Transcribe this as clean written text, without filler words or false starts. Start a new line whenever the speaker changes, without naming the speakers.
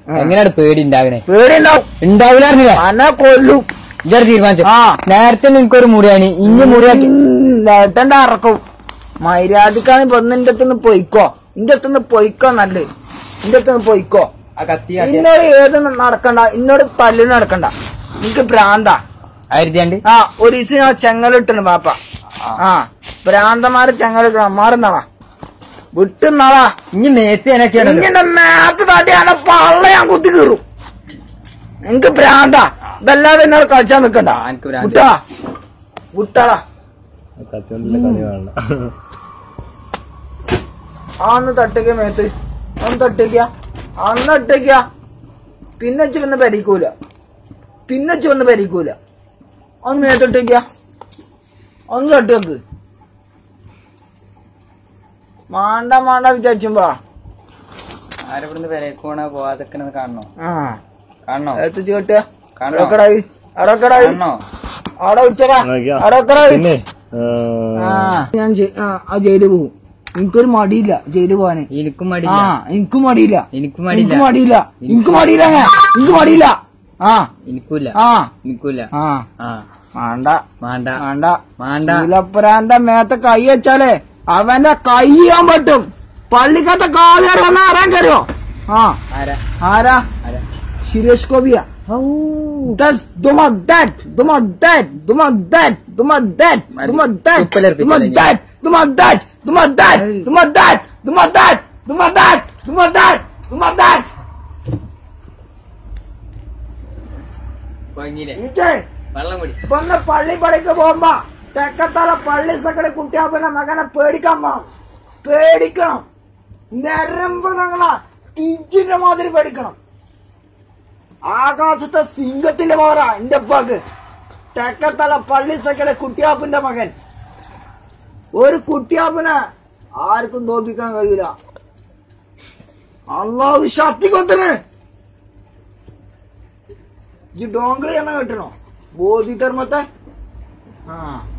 എങ്ങനെയാണ് പേടി ഉണ്ടാകണേ?
പേടി
ഉണ്ടാവില്ല.
അന്നെ കൊല്ലും.
ഇജ്ജ് തീരുമാനിച്ചു. നേരത്തെ നിനക്കൊരു മുറിയാണ്, ഇനി മുറിയാക്കി
നേട്ടന്റെ അറക്കും. മര്യാദക്കാണ് ഇപ്പൊ നിന്റെ അടുത്തുനിന്ന് പൊയ്ക്കോ. ഇന്റെ അടുത്തുനിന്ന് പൊയ്ക്കോ. നല്ല ഇന്റെ അടുത്തുനിന്ന് പൊയ്ക്കോ. ഇന്നോട് ഏത് നടക്കണ്ട, ഇന്നോട് തല്ലിന് നടക്കണ്ട. നിനക്ക് ഭ്രാന്താ. ആ ഒരു ദിവസം ഞാൻ ചെങ്ങലിട്ടുണ്ട് പാപ്പ. ഭ്രാന്തമാര് ചെങ്ങലിട്ടണം. മാറുന്നാളാ വിട്ടുന്നാളാ.
ഇനി മേത്ത് എനക്കാണ്.
ഇങ്ങനെ മേത്ത് താട്ടിയാണ് പള്ള ഞാൻ കുത്തി കീറും. നിനക്ക് ഭ്രാന്താ. ഇതല്ലാതെ എന്നോട് കളിച്ചാൻ നിക്കണ്ട. വിട്ടാ വിട്ടാളാ. ആന്ന് തട്ടേക്ക മേത്ത്. ഒന്ന് തട്ടേക്ക, അന്ന് ഇട്ടേക്ക. പിന്നെ വന്ന് പരിക്കൂല. വന്ന് പരിക്കൂല. ഒന്ന് മേത്തിട്ടേക്ക, ഒന്ന് തട്ടേക്ക്. മാണ്ട മാണ്ട വിചാരിച്ചുമ്പോ
ആരെവിടുന്ന് പെരക്കോണ പോവാതൊക്കെ കാണണോ? കാണണോ?
എത്തിച്ച് കെട്ടുക. അടക്കടായി അവിടെ ഉച്ചടാ. അടക്കടായി. ഞാൻ ജയില് പോവും. എനിക്കൊരു മടിയില്ല ജയില് പോവാന്.
എനിക്കും മടിയില്ല.
എനിക്കും മടിയില്ല.
എനിക്കും
മടിയില്ല.
മടിയില്ല.
എനിക്ക് മടിയില്ല. എനിക്ക് മടിയില്ല.
എനിക്കൂല. എനിക്കൂല.
വേണ്ട
വേണ്ട
വേണ്ട
വേണ്ട.
ശീലപ്പുരാന്റെ മേത്തെ കൈ വെച്ചാലേ അവന്റെ കൈ ചെയ്യാൻ പറ്റും. പള്ളിക്കത്തെ കാലുകാർ വന്ന ആരാൻ കയറിയോ? ആരാ? സുരേഷ് ഗോപിയ. പള്ളി പടിക്ക് പോകുമ്പോ തെക്കത്തല പള്ളി സക്കടെ കുട്ടിയാപ്പന്റെ മകനെ പേടിക്കണം. നരമ്പ് ഞങ്ങളാ ടീച്ചിന്റെ മാതിരി പേടിക്കണം. ആകാശത്തെ സിംഹത്തിന്റെ പോരാ എന്റെ അപ്പാക്ക്. തെക്കത്തല പള്ളി സക്കടെ കുട്ടിയാപ്പിന്റെ മകൻ. ഒരു കുട്ടിയാപ്പിനെ ആർക്കും തോൽപ്പിക്കാൻ കഴിയൂല. അള്ളാഹു ശക്തി കൊത്തിന്. ഈ ഡോങ്കിളി എണ്ണ കിട്ടണോ ബോധി ധർമ്മത്തെ?